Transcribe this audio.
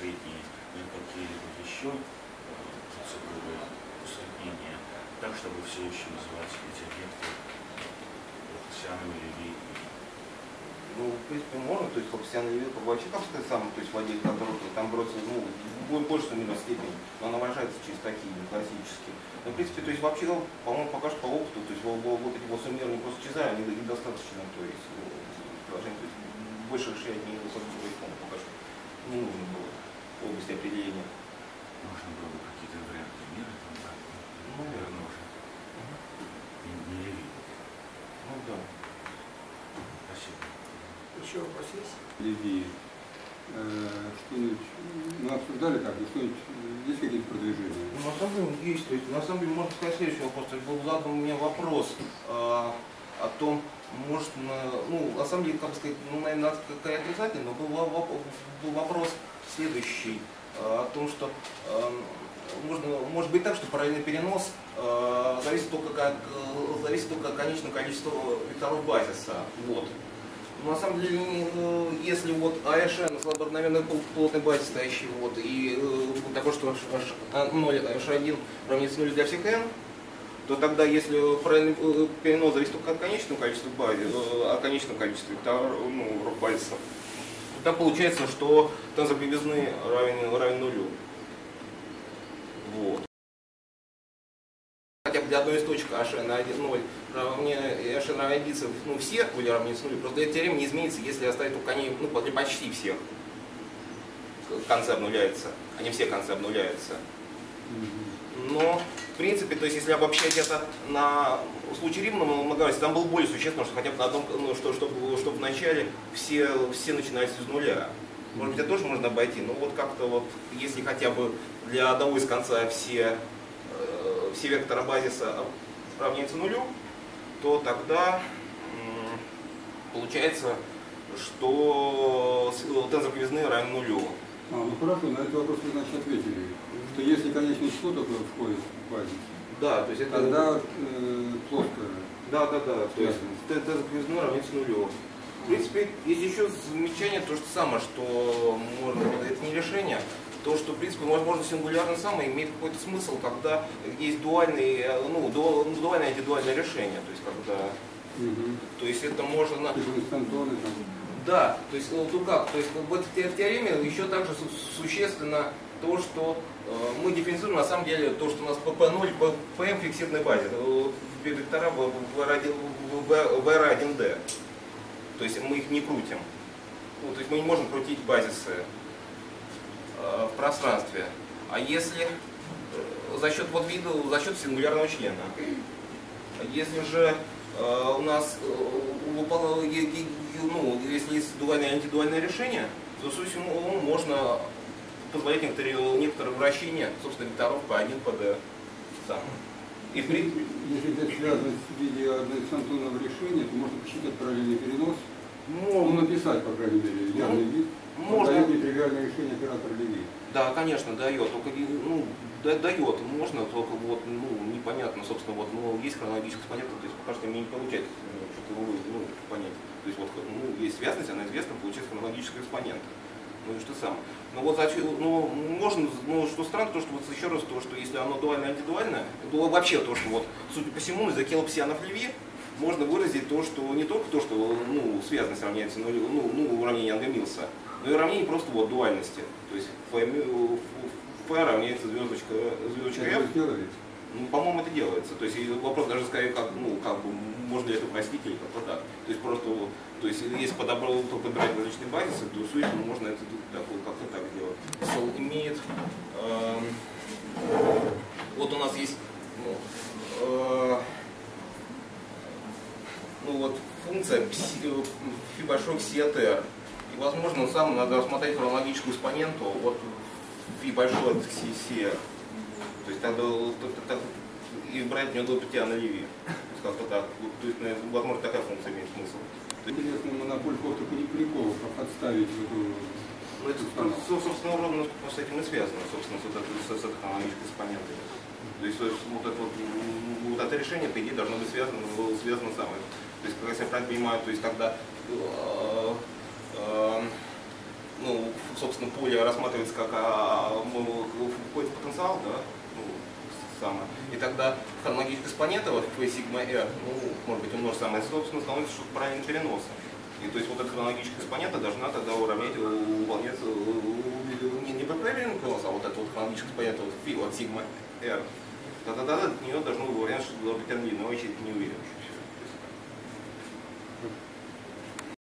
средние или какие-либо еще процедуры усреднения, так, чтобы все еще называть эти объекты профессиональной религией. Ну, в принципе, можно, то есть профессиональный вид, вообще, как сказать, сам, то есть владелец которого там бросил, ну, в большей степени, но она выражается через такие классические. Но, в принципе, то есть вообще, по-моему, пока что по опыту, то есть вот эти вот суммерные просто чиза, они недостаточно, то есть, приложение, то есть больше расширять не пока что не нужно было в области определения. Можно было бы какие-то варианты меры там, да? Ну, наверное, уже. Не видно. Ну да. Спасибо. Еще вопрос есть? Левии. Что-нибудь мы обсуждали как-то, что-нибудь есть какие-то продвижения? Ну, на самом деле есть, то есть на самом деле можно сказать следующий вопрос. То есть был задан мне вопрос о том, может, ну, на самом деле, как сказать, ну, наверное, какая отрицательная, но был вопрос следующий, о том, что может быть так, что параллельный перенос зависит только от конечного количества векторов базиса. Вот. Но на самом деле, если вот AHN слаборавномерный плотный базис стоящий, вот, и такой, что H0, H1 равняется 0 для всех n, то тогда, если параллельный перенос зависит только от конечного количества векторов, ну, базисов, то получается, что тензор кривизны равен нулю. Вот. Хотя бы для одной из точек HN 1,0 HN равен единице, ну, все были равняться нулю, просто эта теорема не изменится, если оставить только они, ну, для почти всех концы обнуляются, они все концы обнуляются. Но, в принципе, то есть, если обобщать это на случай Римана, мы говорим, там было более существенно, что хотя бы на одном, ну, чтобы вначале все начинались из нуля. Может быть, это тоже можно обойти, но вот как-то вот, если хотя бы для одного из конца все векторы базиса равняются нулю, то тогда получается, что тензор кривизны равен нулю. Ну хорошо, на этот вопрос вы, значит, ответили, что если конечное число такое входит в базис, да, то есть это тогда плоское. Да, то есть тензор кривизны равняется нулю. В принципе, есть еще замечание, то же самое, что это не решение, то, что, в принципе, возможно, сингулярно самое имеет какой-то смысл, когда есть дуальные, ну, дуальное и антидуальное решение, то есть когда, то есть это можно... Да, то есть, ну как, то есть в этой теореме еще также существенно то, что мы дифференцируем на самом деле то, что у нас PP0 и PM в фиксированной базе, вектора VR1D. То есть мы их не крутим. Ну, то есть мы не можем крутить базисы в пространстве. А если за счет вот вида, за счет сингулярного члена. Если же у нас ну, если есть дуальное и антидуальное решение, то можно позволять некоторые вращения, собственно, векторов по 1, по d. И при... Если это связано в виде одноинстанционного решения, то можно посчитать параллельный перенос. Ну, написать, по крайней мере, явный вид. Можно. Дает нетривиальное решение оператора Леви. Да, конечно, дает. Только, ну, дает, можно, только вот, ну, непонятно, собственно, вот, ну, есть хронологическая экспонента, то есть пока что мне не получается что-то, ну, понять. То есть вот, ну, есть связность, она известна, получается хронологическая экспонента. Ну и что самое. Ну вот, ну, можно, ну, что странно, то, что вот еще раз, то, что если оно дуальное, антидуальное, то вообще то, что вот, судя по всему, на языке Лапсианов Леви можно выразить то, что не только то, что, ну, связность равняется нулю, ну, уравнение Янга-Милса, но и уравнение просто вот дуальности. То есть F равняется звездочка F. Ну, по-моему, это делается. То есть вопрос даже скорее, как, ну, как бы, можно ли это упростить или как-то так. То есть просто, то есть если подобрать различные базисы, то суть можно это как-то так сделать. Имеет, вот у нас есть, ну вот функция φ большой кси от r. И возможно, сам надо рассмотреть хронологическую экспоненту вот φ большой от кси r. То есть тогда и брать не до Петиана Леви. Как-то так. То есть, возможно, такая функция имеет смысл. Интересно, монополь только не приколов, как отставить в эту... Ну, это, собственно, ровно с этим и связано, собственно, с этой хронологической экспонентой. То есть, вот это решение, по идее, должно быть связано самое. То есть, как я правильно понимаю, то есть, когда ну, собственно, поле рассматривается как какой-то потенциал, да, ну, самое. И тогда хронологическая экспонента в сигма r, ну, может быть, умножить самое, собственно, становится что-то правильным переносом. И то есть вот эта хронологическая экспонента должна тогда уравнять, выполняться не по правильному переносу, а вот эта вот хронологическая экспонента от сигма r. Тогда от нее должно выполняться что-то арбитрарное, но я вообще не уверен.